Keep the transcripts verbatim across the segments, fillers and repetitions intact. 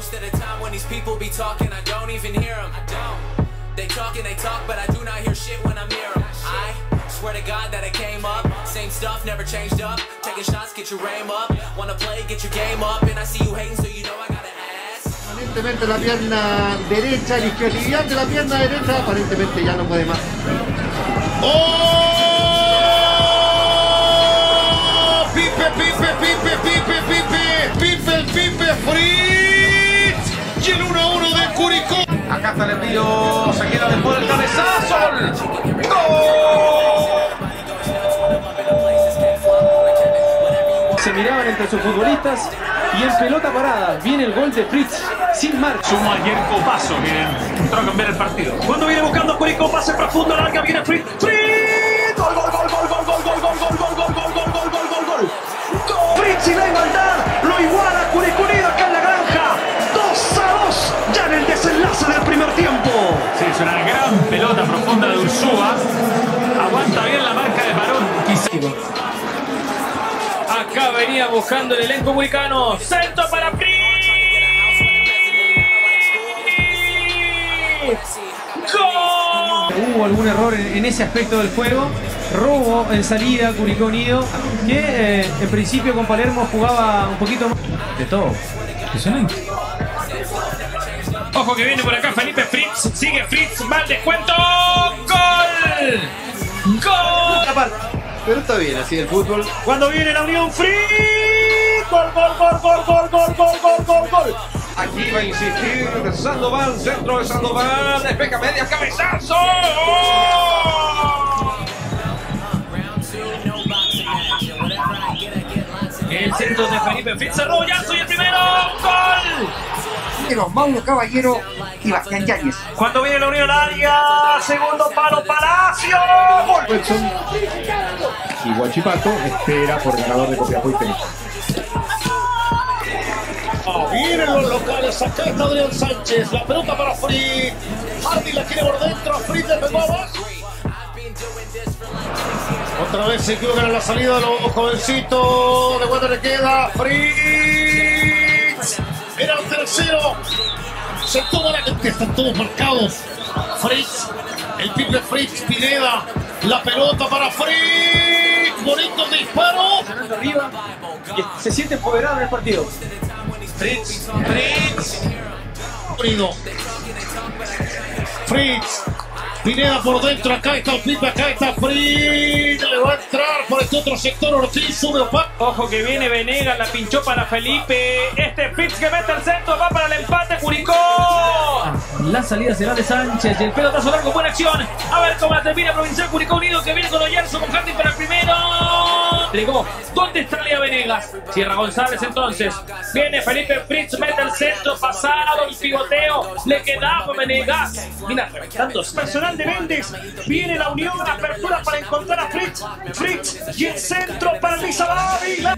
Most of the time when these people be talking, I don't even hear them. I don't. They talk and they talk, but I do not hear shit when I'm near them. I swear to God that I came up, same stuff, never changed up. Taking shots, get your aim up. Wanna play, get your game up. And I see you hating, so you know I gotta ask. Aparentemente la pierna derecha, la izquierda de la pierna derecha, aparentemente ya no puede más. ¡Oh! Pipe, Pipe, Pipe, Pipe, Pipe, Pipe, el Pipe Fritz. Y el uno a uno de Curicó. Acá está el envío, se queda después del cabezazo. ¡Gol! Se miraban entre sus futbolistas y en pelota parada viene el gol de Fritz sin marcha. Suma ayer Copazo que entró a cambiar el partido. Cuando viene buscando Curicó, pase profundo, larga, viene Fritz. ¡Fritz! ¡Gol, gol, gol, gol, gol, gol, gol, gol, gol, gol, gol, gol, gol, gol, gol, gol, gol! Fritz y la igualdad lo iguala Curicó Unido acá en la granja. dos a dos ya en el desenlace del primer tiempo. Sí, es una gran pelota profunda de Ursúa. Aguanta bien la marca de Barón. Acá venía buscando el elenco curicano. Centro para Fritz. ¡Gol! Hubo algún error en, en ese aspecto del juego. Robo en salida, Curicó Unido, que eh, en principio con Palermo jugaba un poquito más de todo. Impresionante. Ojo que viene por acá Felipe Fritz. Sigue Fritz, va al descuento. ¡Gol! ¡Gol! Pero está bien así el fútbol. Cuando viene la Unión, Fritz. Gol, gol, gol, gol, gol, gol, gol, gol, gol, gol. Aquí va a insistir Sandoval, centro de Sandoval, despeja media, cabezazo. El centro de Felipe Fritz, cerró Yanzo y el primero, ¡gol! Pero Mauro Caballero y Bastián Yáñez. Cuando viene la Unión área, segundo palo, Palacio, ¡gol! Wilson y Huachipato espera por el ganador de Copiapó y Temuco. Ah, vienen los locales, acá está Adrián Sánchez, la pelota para Fritz. Hardy la quiere por dentro, Fritz le pegó abajo. Otra vez se equivocan en la salida de los jovencitos. ¿De cuánto le queda? Fritz. Era el tercero. Se toma la gente, están todos marcados. Fritz, el Pipe Fritz, Pineda. La pelota para Fritz. Bonito disparo. Arriba y se siente empoderado en el partido. Fritz, Fritz. Unido. Fritz. Pineda por dentro, acá está el Pipe, acá está Fritz. Le va a entrar por este otro sector. Ortiz sube Opa. Ojo que viene Venegas, la pinchó para Felipe. Este Fritz que mete el centro, va para el empate, Curicó. La salida será de Sánchez y el pelotazo largo, buena acción. A ver cómo la termina Provincial Curicó Unido, que viene con Oyarzo, con Hardy para el primero. Llegó. ¿Dónde está Lea Venegas? Cierra González entonces. Viene Felipe Fritz, mete el centro, pasado, el pivoteo. Le quedaba Venegas. Mira, reventando personal de Méndez. Viene la Unión, apertura para encontrar a Fritz. Fritz y el centro para Luisa Dávila.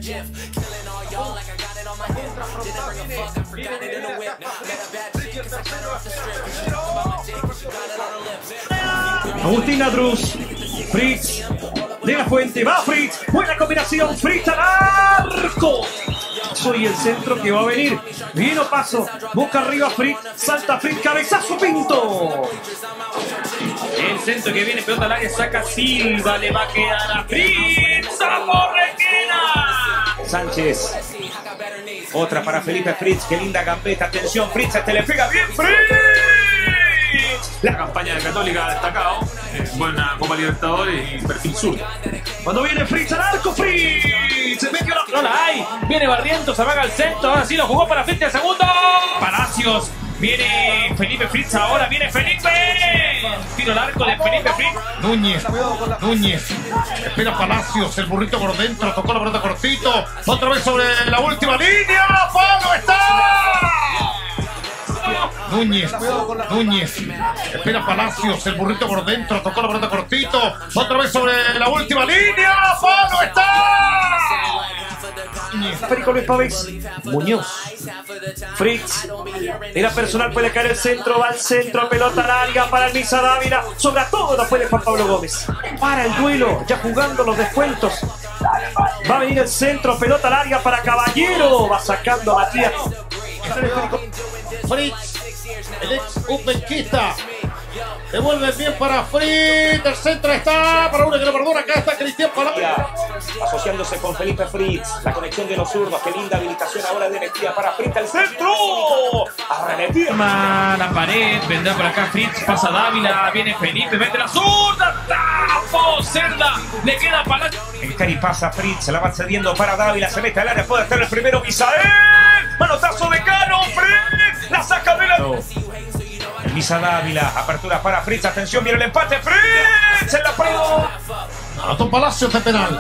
Agustín Ladruz. Fritz. De la Fuente, va Fritz, buena combinación, Fritz al arco. Soy el centro que va a venir. Vino paso, busca arriba Fritz, salta Fritz, cabezazo Pinto. El centro que viene, pelota al área, saca Silva, le va a quedar a Fritz, a Borrequena. Sánchez, otra para Felipe Fritz, qué linda gambeta, atención Fritz, este le pega bien Fritz. La campaña de Católica ha destacado. Eh, buena Copa Libertadores y perfil sur. Cuando viene Fritz al arco, Fritz se metió la... No la hay. Viene Barrientos, amaga al centro. Ahora sí lo jugó para Fritz el segundo. Palacios. Viene Felipe Fritz ahora. Viene Felipe. Tiro al arco de Felipe Fritz. Núñez. Núñez. Espera Palacios. El burrito por dentro. Tocó la pelota cortito. Otra vez sobre la última línea. ¡Palo está! Núñez, Núñez, espera Palacios, el burrito por dentro, tocó la pelota cortito, otra vez sobre la última línea, ¡palo está! Perico Luis Pavés, Muñoz, Fritz, era personal, puede caer el centro, va al centro, pelota larga para el Luisa Dávila, sobre todo no puede Juan Pablo Gómez, para el duelo, ya jugando los descuentos, va a venir el centro, pelota larga para Caballero, va sacando a Matías. Fritz, el ex uzbequista. Devuelve bien para Fritz. El centro está para una que lo perdona. Acá está Cristian Palacio. Asociándose con Felipe Fritz. La conexión de los zurdos. Qué linda habilitación ahora de Mejía para Fritz. El centro. Arremetida. La pared. Vendrá por acá Fritz. Pasa Dávila. Viene Felipe. Mete la zurda. ¡Tapo! Cerda. Le queda para. El cari pasa Fritz. Se la va cediendo para Dávila. Se mete al área. Puede estar el primero. Misael. Manotazo de Cano. Fritz. La saca de la. No. Elisa Dávila, apertura para Fritz, atención, viene el empate, Fritz en la pared. Anotó Palacios de penal.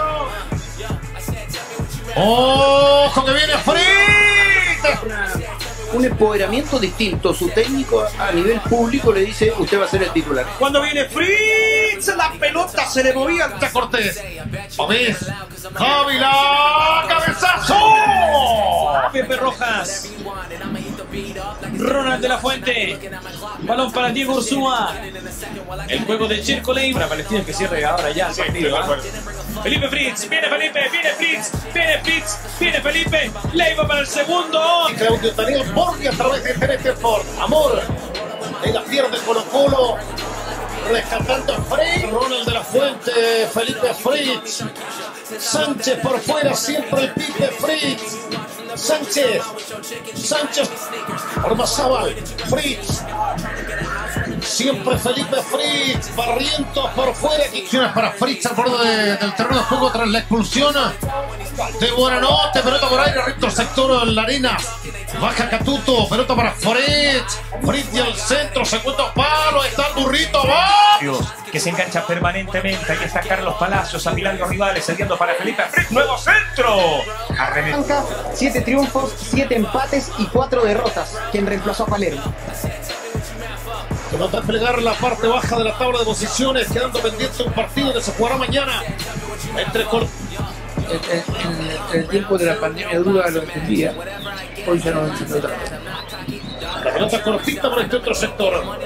¡Ojo que viene Fritz! Un empoderamiento distinto. Su técnico a nivel público le dice, usted va a ser el titular. Cuando viene Fritz, la pelota se le movía ante Cortés. Omis, Dávila, cabezazo. Pepe Rojas. Ronald de la Fuente. Balón para Diego Ursúa. El juego de Jerko Leiva. Para Palestina que cierre ahora ya el partido. ¿eh? Felipe Fritz. Viene Felipe. Viene Fritz. Viene Fritz. Viene Felipe. Leiva para el segundo. Y Claudio Daniel Borgi a través de Tenete Ford. Amor. De la pierde Colo Colo. Rescatando a Fritz. Ronald de la Fuente. Felipe Fritz. Sánchez por fuera. Siempre el Pipe Fritz. Sánchez, Sánchez, Ormazábal, Fritz, siempre Felipe Fritz, Barrientos por fuera, acciones para Fritz al borde de, del terreno de juego tras la expulsión de Buenanote, pelota por aire, recto sector en la arena, baja Catuto, pelota para Fritz, Fritz y el centro, se encuentra palo, está el burrito, va. Que se engancha permanentemente, ahí está Carlos Palacios, apilando rivales, cediendo para Felipe Fritz, nuevo centro. Arranca, siete triunfos, siete empates y cuatro derrotas, quien reemplazó a Palermo. Que va a desplegar la parte baja de la tabla de posiciones, quedando pendiente un partido que se jugará mañana entre Col En, en, en el tiempo de la pandemia dura lo entendía, hoy ya no lo entiendo tanto. La pelota cortita por este otro sector.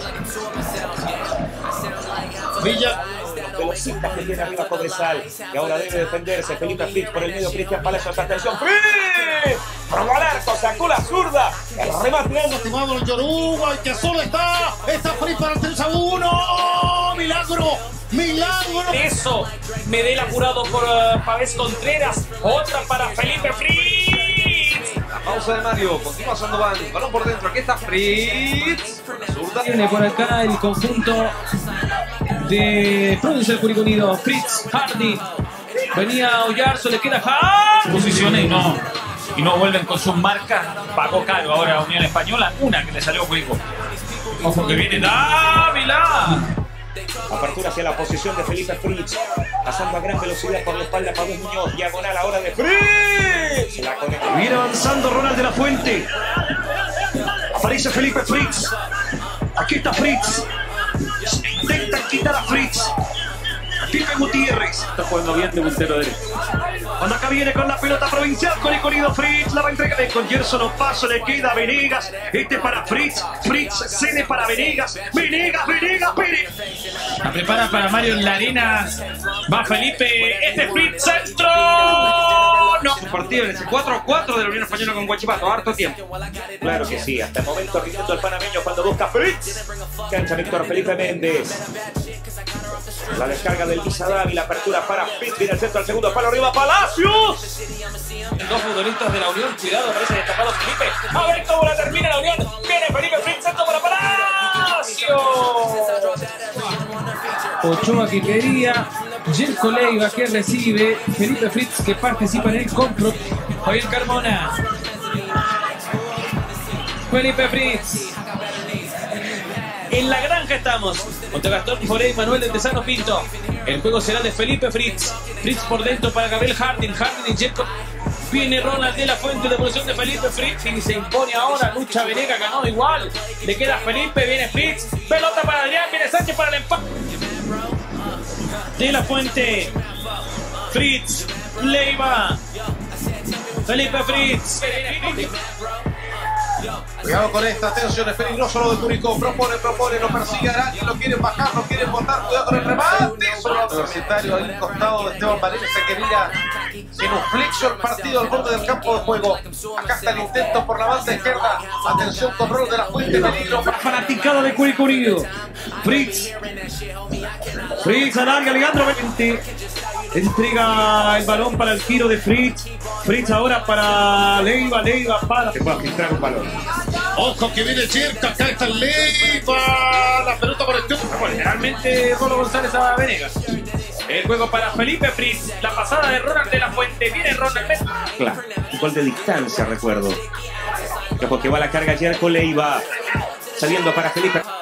Villa. Velocistas que tiene arriba Cobresal, y ahora debe defenderse Felipe Fritz por el medio, Cristian Palacios, atención, Fritz, probó al arco, sacó la zurda, el remate, estimado el Yoruba, y que solo está, está Fritz para el tres a uno, milagro, milagro. Eso, Medel apurado por uh, Pavés Contreras, otra para Felipe Fritz. La pausa de Mario, continúa Sandoval, balón por dentro, aquí está Fritz, zurda. Tiene por acá el conjunto de Provincial Curicó Unido, Fritz, Hardy, venía Oyarzo, le queda Hardy, Posiciones y no, y no vuelven con sus marcas, pagó caro ahora Unión Española, una que le salió Curicó. Ojo que viene Dávila. Apertura hacia la posición de Felipe Fritz, pasando a gran velocidad por la espalda Pablo Muñoz, diagonal ahora de Fritz. La conecta. Viene avanzando Ronald de la Fuente, aparece Felipe Fritz, aquí está Fritz. Intentan quitar a Fritz. Pipe Gutiérrez. Está jugando bien de puntero derecho. Cuando acá viene con la pelota provincial, con el corrido Fritz, la va a entregar con Gerson Opaso, le queda Venegas, este para Fritz, Fritz cede para Venegas, Venegas, Venegas, Pérez. La prepara para Mario en la arena, va Felipe, este Fritz, centro, no. Su partido en ese cuatro a cuatro de la Unión Española con Huachipato, harto tiempo. Claro que sí, hasta el momento rindiendo el panameño cuando busca Fritz. Cancha Víctor Felipe Méndez. La descarga del Misadal y la apertura para Fritz, viene el centro al segundo palo, arriba Palacios. Dos futbolistas de la Unión, cuidado, parece destacado Felipe. A ver cómo la termina la Unión. Viene Felipe Fritz, centro para Palacios. Ochoa que quería, Jerko Leiva que recibe, Felipe Fritz que participa en el compro. Javier Carmona. Felipe Fritz. En la granja estamos. Contra Gastón Foré y Manuel de Tesano Pinto. El juego será de Felipe Fritz. Fritz por dentro para Gabriel Harding. Harding y Jerko. Viene Ronald de la Fuente, devolución de Felipe Fritz. Y se impone ahora. Lucha Venegas, ganó igual. Le queda Felipe, viene Fritz. Pelota para Adrián, viene Sánchez para el empate. De la Fuente. Fritz. Leiva. Felipe Fritz. Cuidado con esta, atención, es peligroso lo de Curicó. Propone, propone, lo persigue a alguien, lo quieren bajar, lo quieren botar. Cuidado con el remate. Solo universitario ahí costado de Esteban Valencia que mira en un flexo el partido al borde del campo de juego. Acá está el intento por la banda izquierda. Atención, control de la Fuente, peligro. Fanaticada de Curicó Unido. Fritz. Fritz alarga, Alejandro veinte. Entrega el balón para el giro de Fritz. Fritz ahora para Leiva. Leiva para. Que pueda filtrar un balón. Ojo que viene cerca, acá está Leiva. La pelota por el club. Bueno, realmente Rolo González a Venegas. El juego para Felipe Fritz. La pasada de Ronald de la Fuente. Viene Ronald. Claro, un gol de distancia, recuerdo. Porque va la carga ayer con Leiva. Saliendo para Felipe.